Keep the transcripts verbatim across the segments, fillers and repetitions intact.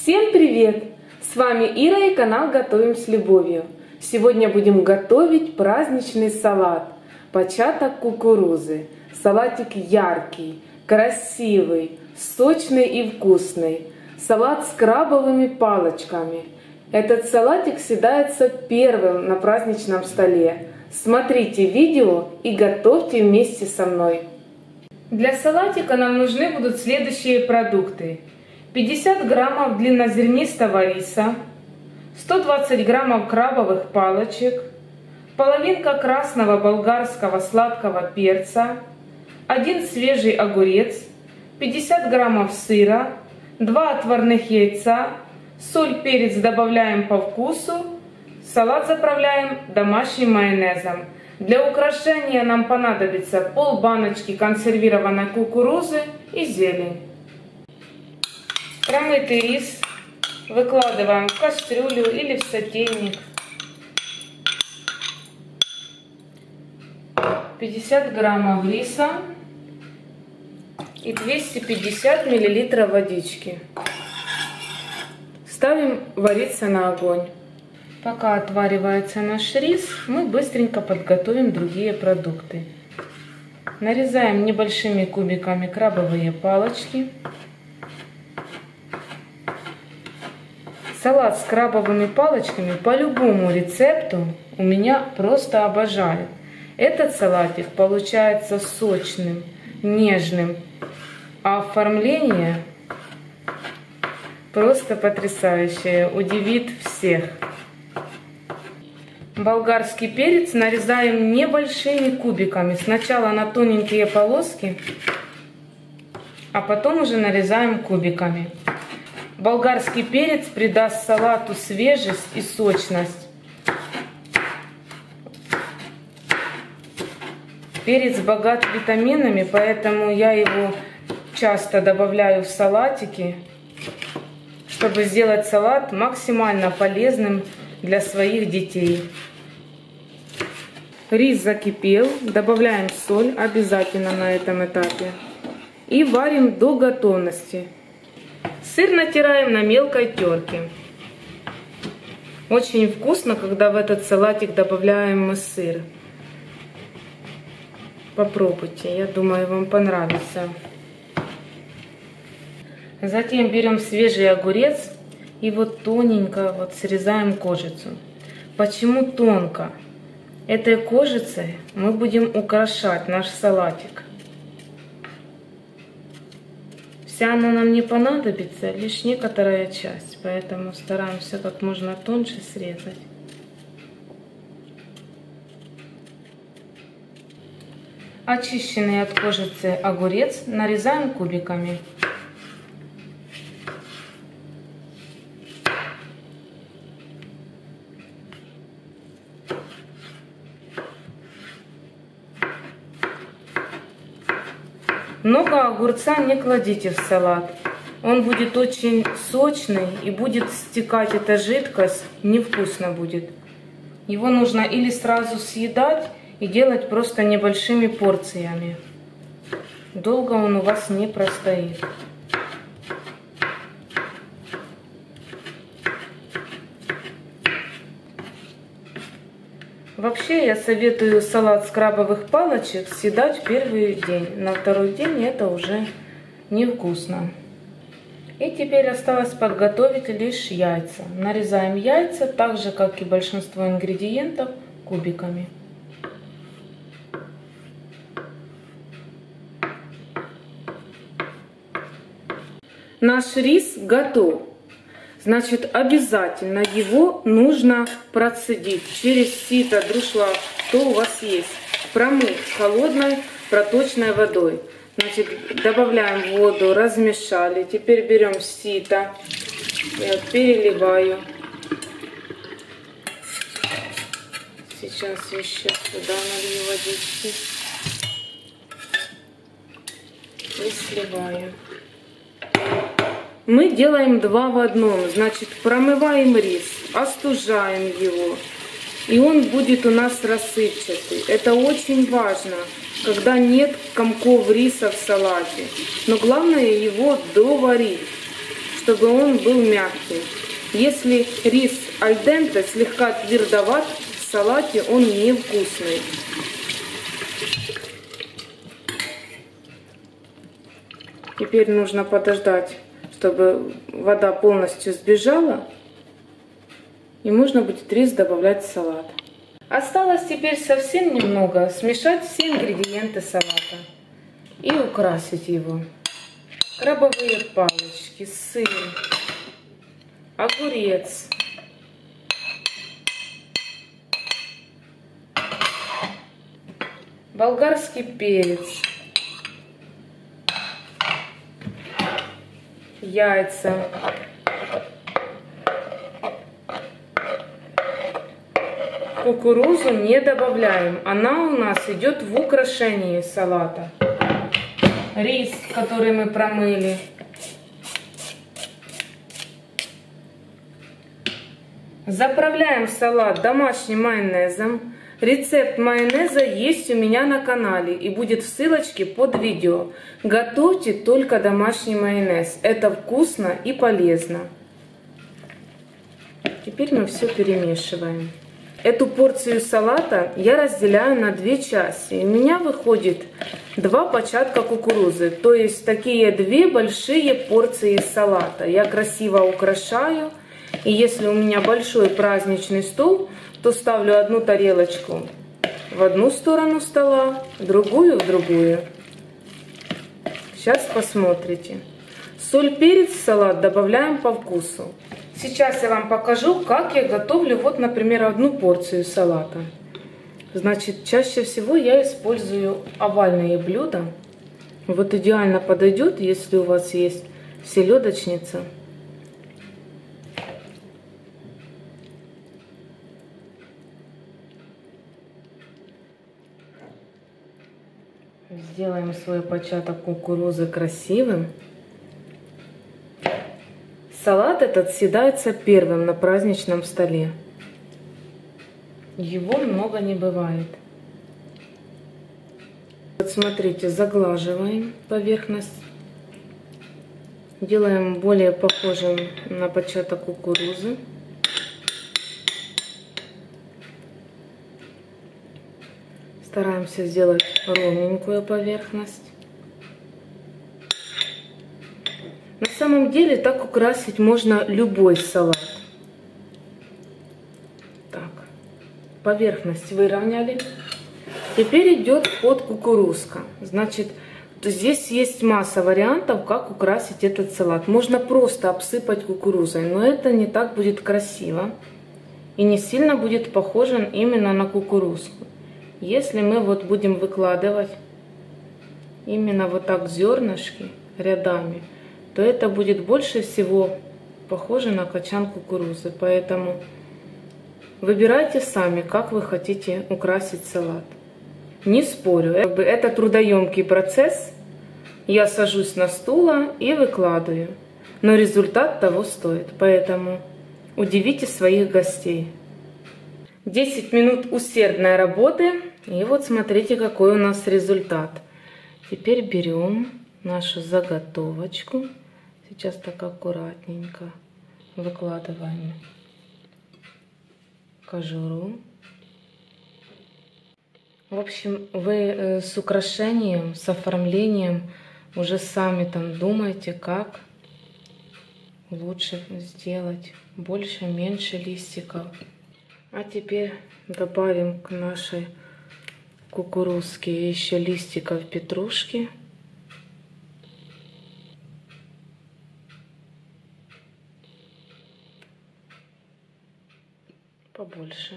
Всем привет! С вами Ира и канал Готовим с любовью. Сегодня будем готовить праздничный салат початок кукурузы. Салатик яркий, красивый, сочный и вкусный. Салат с крабовыми палочками. Этот салатик съедается первым на праздничном столе. Смотрите видео и готовьте вместе со мной. Для салатика нам нужны будут следующие продукты. пятьдесят граммов длиннозернистого риса, сто двадцать граммов крабовых палочек, половинка красного болгарского сладкого перца, один свежий огурец, пятьдесят граммов сыра, два отварных яйца, соль, перец добавляем по вкусу, салат заправляем домашним майонезом. Для украшения нам понадобится полбаночки консервированной кукурузы и зелень. Промытый рис выкладываем в кастрюлю или в сотейник. пятьдесят граммов риса и двести пятьдесят миллилитров водички. Ставим вариться на огонь. Пока отваривается наш рис, мы быстренько подготовим другие продукты. Нарезаем небольшими кубиками крабовые палочки. Салат с крабовыми палочками по любому рецепту у меня просто обожают. Этот салатик получается сочным, нежным, а оформление просто потрясающее, удивит всех. Болгарский перец нарезаем небольшими кубиками. Сначала на тоненькие полоски, а потом уже нарезаем кубиками. Болгарский перец придаст салату свежесть и сочность. Перец богат витаминами, поэтому я его часто добавляю в салатики, чтобы сделать салат максимально полезным для своих детей. Рис закипел, добавляем соль обязательно на этом этапе и варим до готовности. Сыр натираем на мелкой терке. Очень вкусно, когда в этот салатик добавляем мы сыр. Попробуйте, я думаю, вам понравится. Затем берем свежий огурец и вот тоненько вот срезаем кожицу. Почему тонко? Этой кожицей мы будем украшать наш салатик. Вся она нам не понадобится, лишь некоторая часть, поэтому стараемся как можно тоньше срезать. Очищенный от кожицы огурец нарезаем кубиками. Много огурца не кладите в салат. Он будет очень сочный и будет стекать эта жидкость, невкусно будет. Его нужно или сразу съедать и делать просто небольшими порциями. Долго он у вас не простоит. Вообще я советую салат с крабовых палочек съедать в первый день. На второй день это уже невкусно. И теперь осталось подготовить лишь яйца. Нарезаем яйца так же, как и большинство ингредиентов, кубиками. Наш рис готов. Значит, обязательно его нужно процедить через сито, друшлаг, что у вас есть. Промыть холодной проточной водой. Значит, добавляем воду, размешали. Теперь берем сито, я переливаю. Сейчас еще сюда налью водички и сливаю. Мы делаем два в одном, значит, промываем рис, остужаем его, и он будет у нас рассыпчатый. Это очень важно, когда нет комков риса в салате. Но главное его доварить, чтобы он был мягкий. Если рис аль денте слегка твердоват, в салате он невкусный. Теперь нужно подождать, чтобы вода полностью сбежала, и можно будет рис добавлять в салат. Осталось теперь совсем немного смешать все ингредиенты салата и украсить его. Крабовые палочки, сыр, огурец, болгарский перец, яйца, кукурузу не добавляем, она у нас идет в украшении салата. Рис, который мы промыли. Заправляем салат домашним майонезом. Рецепт майонеза есть у меня на канале и будет в ссылочке под видео. Готовьте только домашний майонез. Это вкусно и полезно. Теперь мы все перемешиваем. Эту порцию салата я разделяю на две части. У меня выходит два початка кукурузы, то есть такие две большие порции салата. Я красиво украшаю, и если у меня большой праздничный стол, то ставлю одну тарелочку в одну сторону стола, другую в другую. Сейчас посмотрите. Соль, перец в салат добавляем по вкусу. Сейчас я вам покажу, как я готовлю, вот, например, одну порцию салата. Значит, чаще всего я использую овальные блюда. Вот идеально подойдет, если у вас есть селедочница. Сделаем свой початок кукурузы красивым. Салат этот съедается первым на праздничном столе. Его много не бывает. Вот смотрите, заглаживаем поверхность. Делаем более похожим на початок кукурузы. Стараемся сделать ровненькую поверхность. На самом деле так украсить можно любой салат. Так, поверхность выровняли. Теперь идет ход кукурузка. Значит, здесь есть масса вариантов, как украсить этот салат. Можно просто обсыпать кукурузой, но это не так будет красиво и не сильно будет похоже именно на кукурузку. Если мы вот будем выкладывать именно вот так зернышки рядами, то это будет больше всего похоже на качан кукурузы. Поэтому выбирайте сами, как вы хотите украсить салат. Не спорю, это трудоемкий процесс. Я сажусь на стул и выкладываю. Но результат того стоит. Поэтому удивите своих гостей. десять минут усердной работы. И вот смотрите, какой у нас результат. Теперь берем нашу заготовочку. Сейчас так аккуратненько выкладываем кожуру. В общем, вы с украшением, с оформлением уже сами там думайте, как лучше сделать. Больше, меньше листиков. А теперь добавим к нашей кукурузке еще листиков петрушки. Побольше.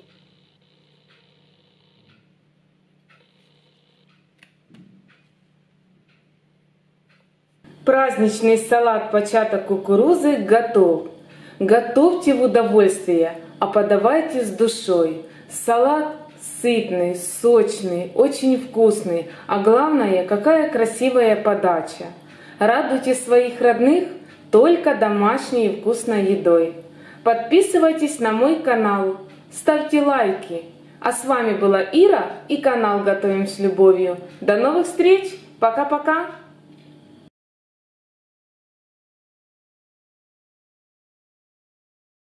Праздничный салат початок кукурузы готов. Готовьте в удовольствие, а подавайте с душой. Салат сытный, сочный, очень вкусный, а главное, какая красивая подача. Радуйте своих родных только домашней и вкусной едой. Подписывайтесь на мой канал, ставьте лайки. А с вами была Ира и канал Готовим с любовью. До новых встреч! Пока-пока!